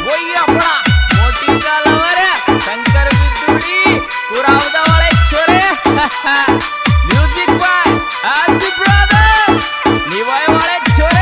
वही अपना मोटी का लवर है शंकर बिदुड़ी पुरावदा वाले छोरे म्यूजिक बाय आरती ब्रदर्स निवाय वाले छोरे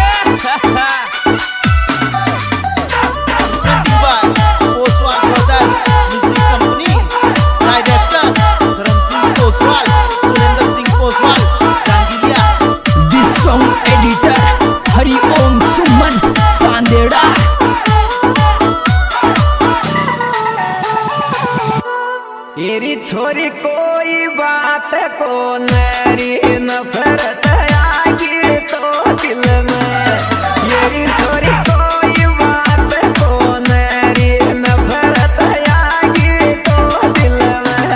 तेरी छोरी कोई बात को मेरी नफरत आगी तो दिल में मेरी छोरी कोई बात को मेरी नफरत आगी तो दिल में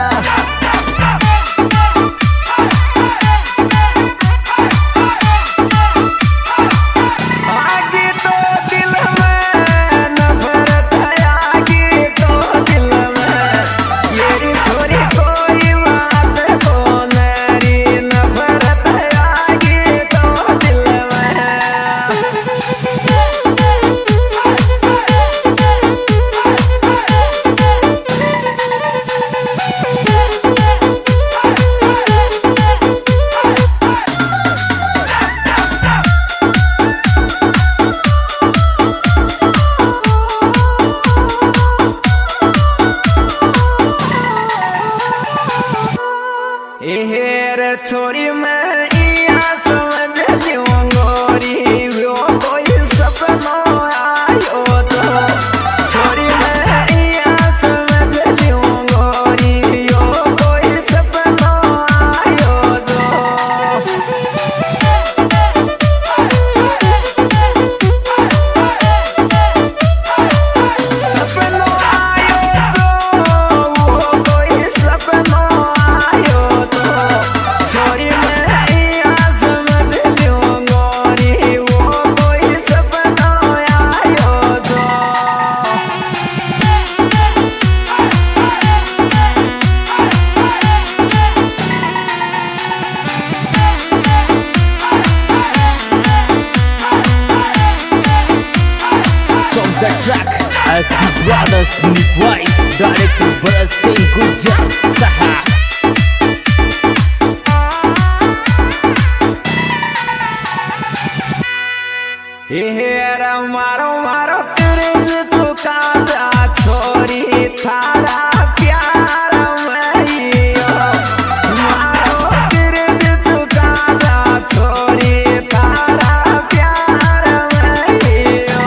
आगी तो दिल में नफरत आगी तो दिल में मेरी छोरी कोई बात को मेरी नफरत आगी तो दिल में हेर छोरी मैं इया समझ लियो गोरी वो कोई सपना आयो तो छोरी मैं इया समझ लियो गोरी वो कोई सपना आयो तो सपना आयो तो वो कोई सपना आयो तो छोरी मैं इया समझ लियो गोरी वो कोई सपना आयो तो From the track as the brothers Niwai director Bharat Singh Gujjar Saha हेर मारो मारो तेरे चुका जा छोरी थारा प्यार मैयो मारो तेरे चुका जा छोरी थारा प्यार मैयो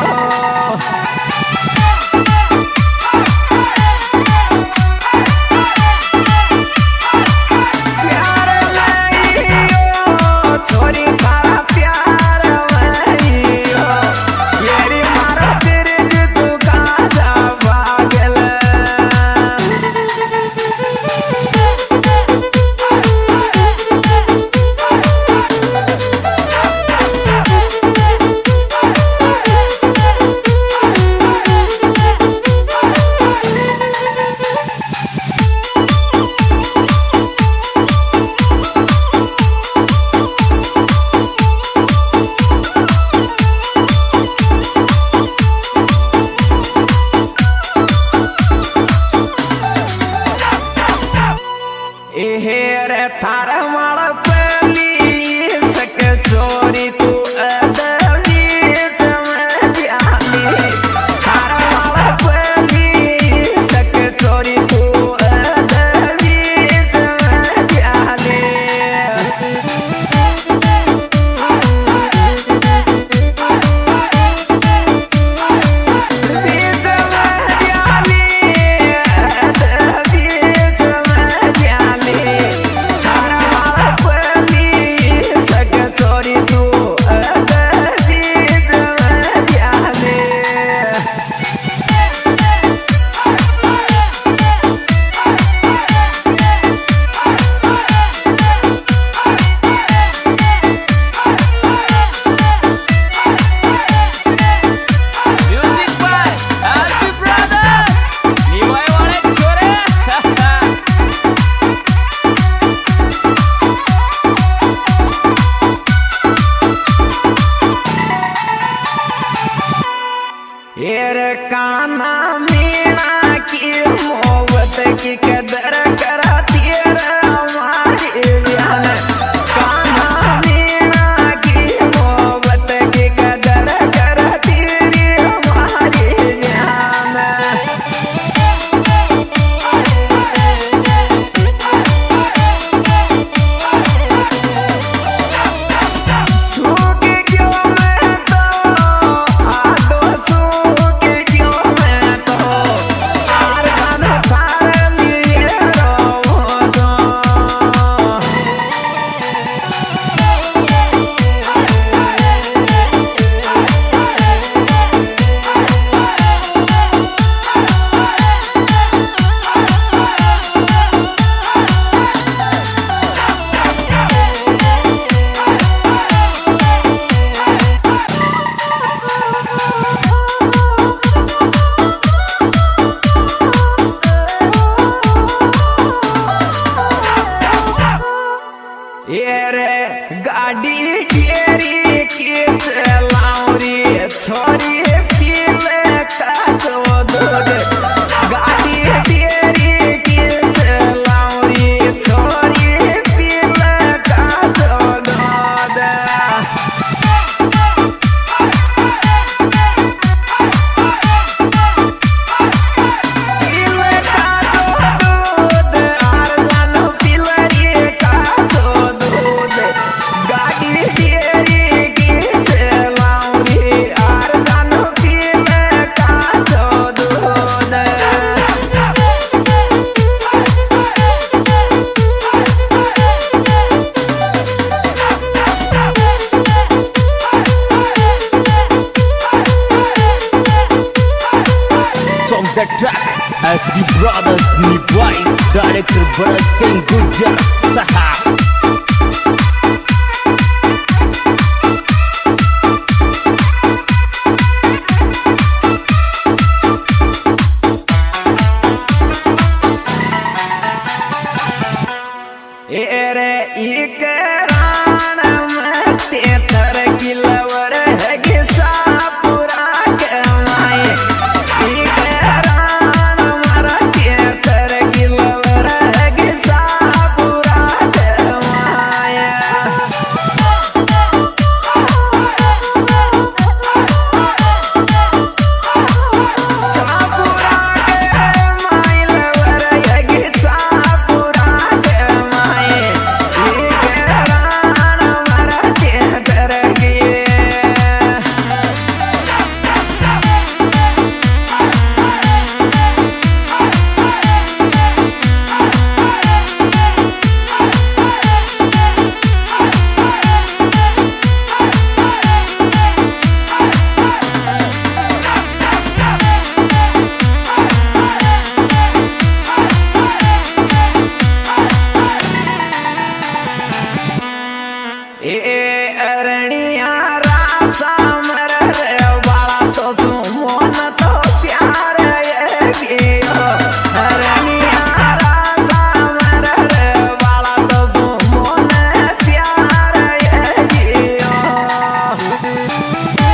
प्यार मैयो छोरी थारा प्यार मैयो येरी मारो तेरे चुका जा पागल येर काना मीना की मोहब्बत की कदर करा तेरा हमारी जान काना मीना की मोहब्बत की कदर करा तेरी हमारी जान गाड़ी तेरी की चलाऊरी छोरी फील का तो दूध गाड़ी तेरी की चलाऊरी छोरी फील का तो दूध The track as the brothers Nibhai, director Bharat Singh Gujjar Saha. एरे एक रान में तेतर किलवर है गिसा पूरा के माए एक रान मरा तेतर किलवर है गिसा पूरा के माए सापुरा के माइलवर है गिसा पूरा के माए एक रान मरा तेतर गे अरणिया रासा मर रे बाला तो सुमोन तो प्यार ये कियो अरणिया रासा मर रे बाला तो सुमोन प्यार ये कियो